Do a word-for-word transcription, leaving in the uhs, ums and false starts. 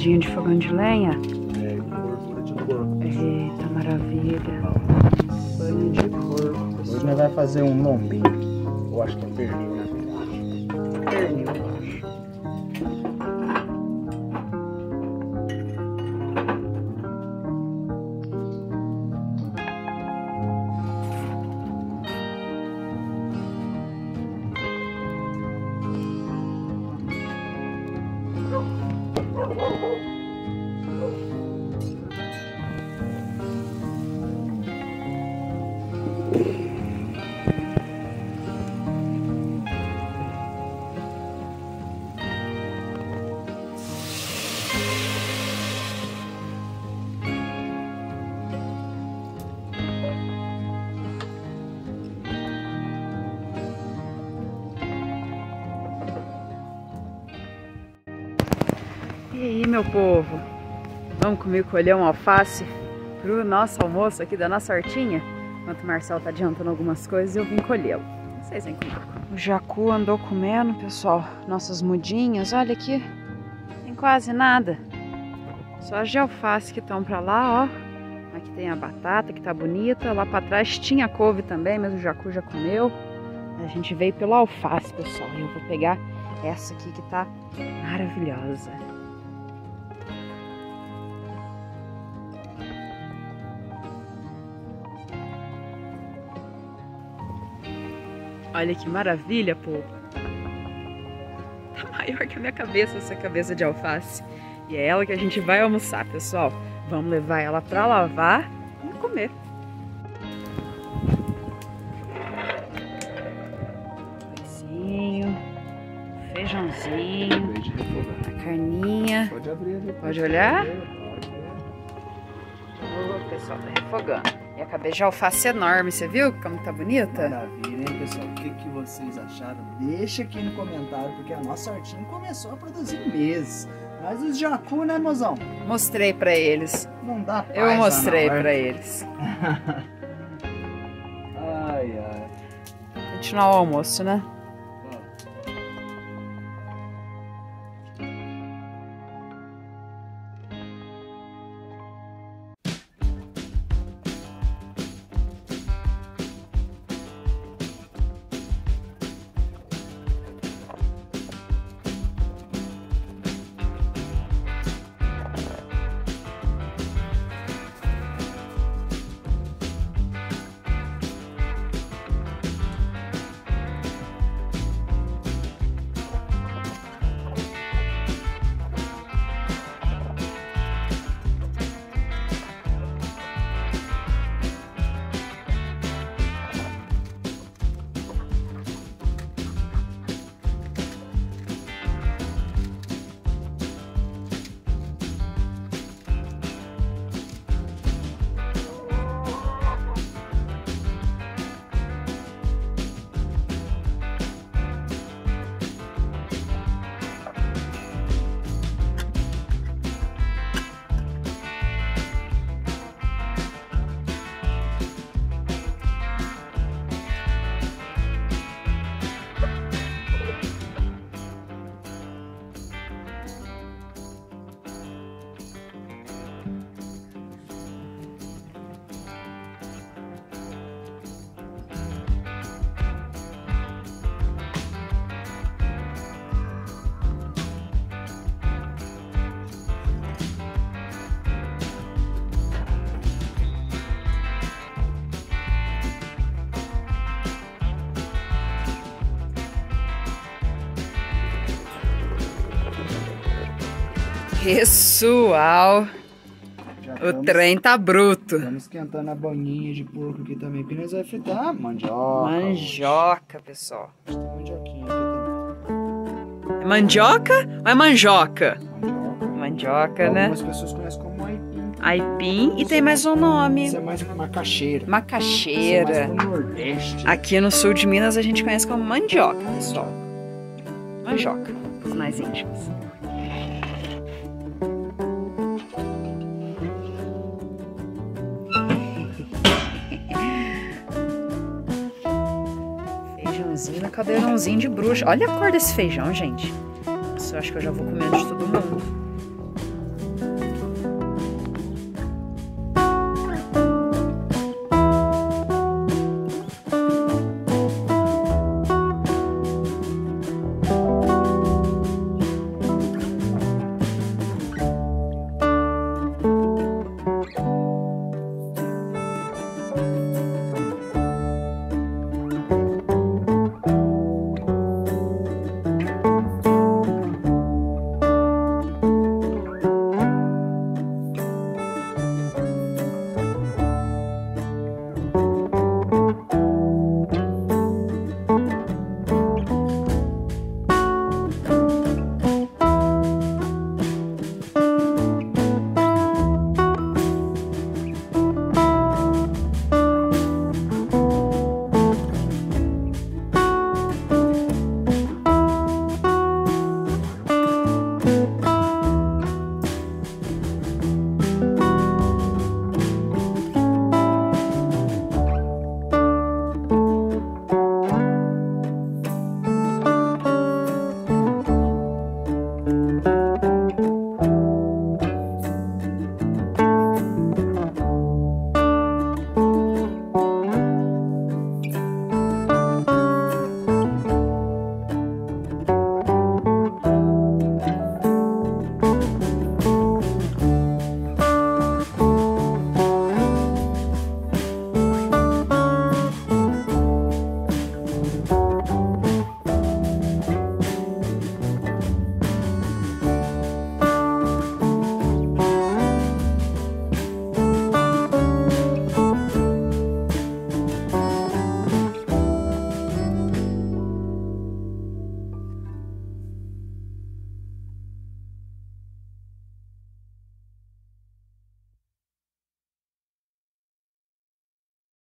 assadinho de fogão de lenha. É, com gordura de porco. Eita, maravilha. Banho de porco. Hoje nós vamos fazer um lombinho. Eu acho que é pernil, na verdade. Pernil, eu acho. E aí, meu povo, vamos comigo colher um alface pro nosso almoço aqui da nossa hortinha? Enquanto o Marcelo tá adiantando algumas coisas, eu vim colhê-lo. Vocês vêm comigo. O jacu andou comendo, pessoal, nossas mudinhas. Olha aqui, tem quase nada. Só as de alface que estão pra lá, ó. Aqui tem a batata que tá bonita. Lá pra trás tinha couve também, mas o jacu já comeu. A gente veio pelo alface, pessoal. E eu vou pegar essa aqui que tá maravilhosa. Olha que maravilha, povo. Tá maior que a minha cabeça, essa cabeça de alface. E é ela que a gente vai almoçar, pessoal. Vamos levar ela pra lavar e comer. Arrozinho, feijãozinho, a carninha. Pode abrir ali. Pode olhar? Pode ver. O pessoal tá refogando. E a cabeça de alface enorme, você viu como tá bonita? Maravilha, hein, pessoal? O que, que vocês acharam? Deixa aqui no comentário, porque a nossa hortinha começou a produzir meses. Mas os jacu, né, mozão? Mostrei pra eles. Não dá paz. Eu mostrei lá na pra eles. Ai, ai. Continuar o almoço, né? Pessoal, o trem tá bruto. Estamos esquentando a bolinha de porco aqui também, porque nós vamos fritar mandioca. Mandioca, pessoal. Tem mandioquinha aqui também. É mandioca ou é manjoca? Mandioca. Mandioca, né? Algumas pessoas conhecem como aipim. Aipim e tem mais um nome. Isso é mais macaxeira. Macaxeira. Isso é mais pro Nordeste. Aqui no sul de Minas a gente conhece como mandioca, pessoal. Mandioca, os mais íntimos. Feijãozinho no caldeirãozinho de bruxa. Olha a cor desse feijão, gente. Nossa, eu acho que eu já vou comendo de todo mundo.